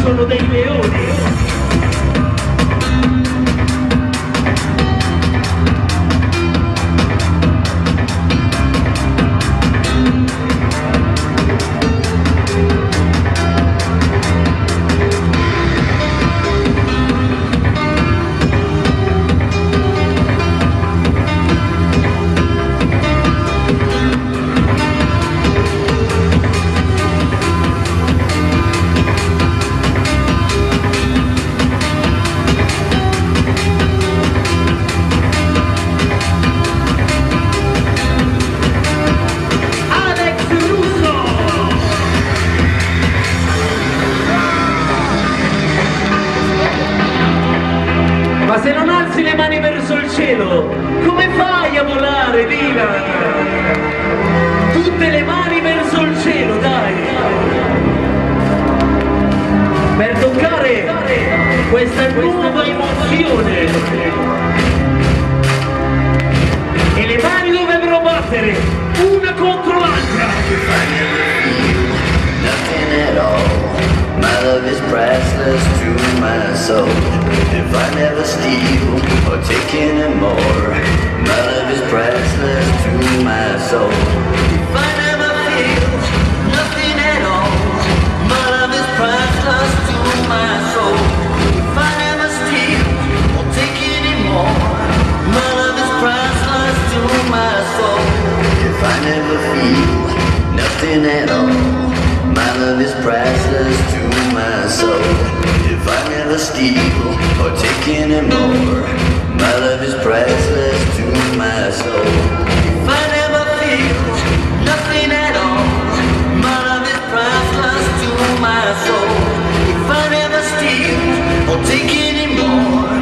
sono dei leoni. Ma se non alzi le mani verso il cielo, come fai a volare, Dylan? Tutte le mani verso il cielo, dai! Per toccare questa nuova emozione. E le mani dovrebbero battere, una contro l'altra. My love is priceless to my soul. If I never steal or take any more, my love is priceless to my soul. If I never feel nothing at all, my love is priceless to my soul. If I never steal or take any more, my love is priceless to my soul. If I never feel nothing at all, my love is priceless to my soul. If I never steal or take any more, my love is priceless to my soul. If I never feel nothing at all, my love is priceless to my soul. If I never steal or take any more,